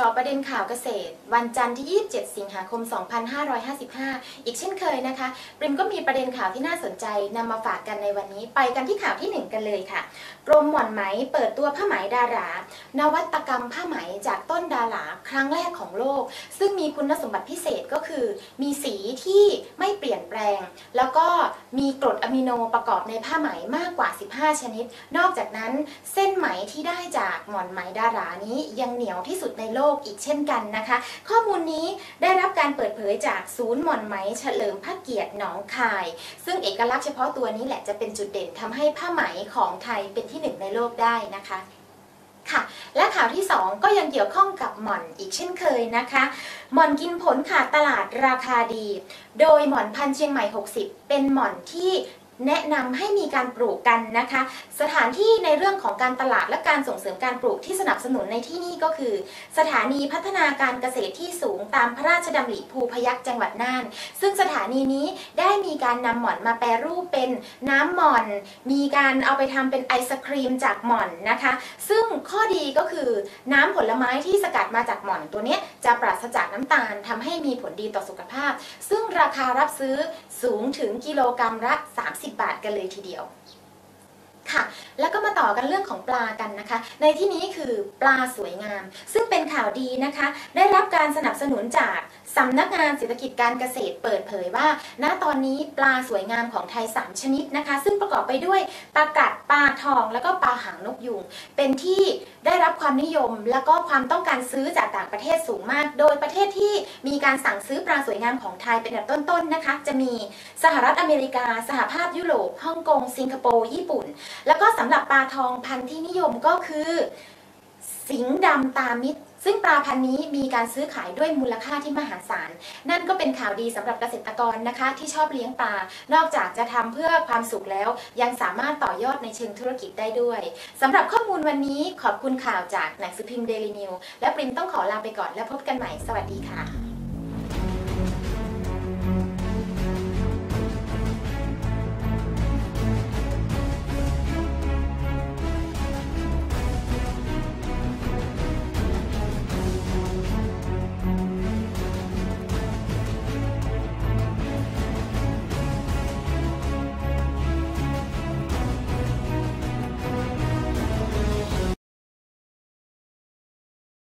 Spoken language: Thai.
าะประเด็นข่าวเกษตรวันจันทร์ที่ 27 สิงหาคม 2555 อีกเช่นเคยนะคะปริมก็มีประเด็นข่าวที่น่าสนใจนำมาฝากกันในวันนี้ไปกันที่ข่าวที่ 1 กันเลยค่ะกรมหม่อนไหมเปิดตัวผ้าไหมดารานวัตกรรมผ้าไหมจากต้นดาราครั้งแรกของโลกซึ่งมีคุณสมบัติพิเศษก็คือมีสีที่ไม่เปลี่ยนแปลงแล้วก็มีกรดอะมิโนประกอบในผ้าไหมมากกว่า 15 ชนิดนอกจากนั้นเส้นไหมที่ได้จากหม่อนไหมดารานี้ยังเหนียวที่สุดในโลกอีกเช่นกันนะคะข้อมูลนี้ได้รับการเปิดเผยจากศูนย์หม่อนไหมเฉลิมพระเกียรติหนองคายซึ่งเอกลักษณ์เฉพาะตัวนี้แหละจะเป็นจุดเด่นทำให้ผ้าไหมของไทยเป็นที่ 1ในโลกได้นะคะค่ะและข่าวที่ 2 ก็ยังเกี่ยวข้องกับหม่อนอีกเช่นเคยนะคะหม่อนกินผลขาดตลาดราคาดีโดยหม่อนพันธุ์เชียงใหม่ 60 เป็นหม่อนที่แนะนำให้มีการปลูกกันนะคะสถานที่ในเรื่องของการตลาดและการส่งเสริมการปลูกที่สนับสนุนในที่นี่ก็คือสถานีพัฒนาการเกษตรที่สูงตามพระราชดำริภูพยัคฆ์จังหวัดน่านซึ่งสถานีนี้ได้มีการนำหม่อนมาแปรรูปเป็นน้ำหม่อนมีการเอาไปทำเป็นไอศครีมจากหม่อนนะคะซึ่งข้อดีก็คือน้ำผลไม้ที่สกัดมาจากหม่อนตัวนี้จะปราศจากน้ำตาลทำให้มีผลดีต่อสุขภาพซึ่งราคารับซื้อสูงถึงกิโลกรัมละ30 บาทกันเลยทีเดียวค่ะแล้วก็มาต่อกันเรื่องของปลากันนะคะในที่นี้คือปลาสวยงามซึ่งเป็นข่าวดีนะคะได้รับการสนับสนุนจากสำนักงานเศรษฐกิจการเกษตรเปิดเผยว่าณตอนนี้ปลาสวยงามของไทย3ชนิดนะคะซึ่งประกอบไปด้วยปลากัดปลาทองแล้วก็ปลาหางนกยูงเป็นที่ได้รับความนิยมแล้วก็ความต้องการซื้อจากต่างประเทศสูงมากโดยประเทศที่มีการสั่งซื้อปลาสวยงามของไทยเป็นอันดับต้นๆนะคะจะมีสหรัฐอเมริกาสหภาพยุโรปฮ่องกงสิงคโปร์ญี่ปุ่นแล้วก็สำหรับปลาทองพันธุ์ที่นิยมก็คือสิงห์ดำตามิตรซึ่งปลาพันธุ์นี้มีการซื้อขายด้วยมูลค่าที่มหาศาลนั่นก็เป็นข่าวดีสำหรับเกษตรกรนะคะที่ชอบเลี้ยงปลานอกจากจะทำเพื่อความสุขแล้วยังสามารถต่อยอดในเชิงธุรกิจได้ด้วยสำหรับข้อมูลวันนี้ขอบคุณข่าวจากหนังสือพิมพ์ Daily News และปริมต้องขอลาไปก่อนแล้วพบกันใหม่สวัสดีค่ะ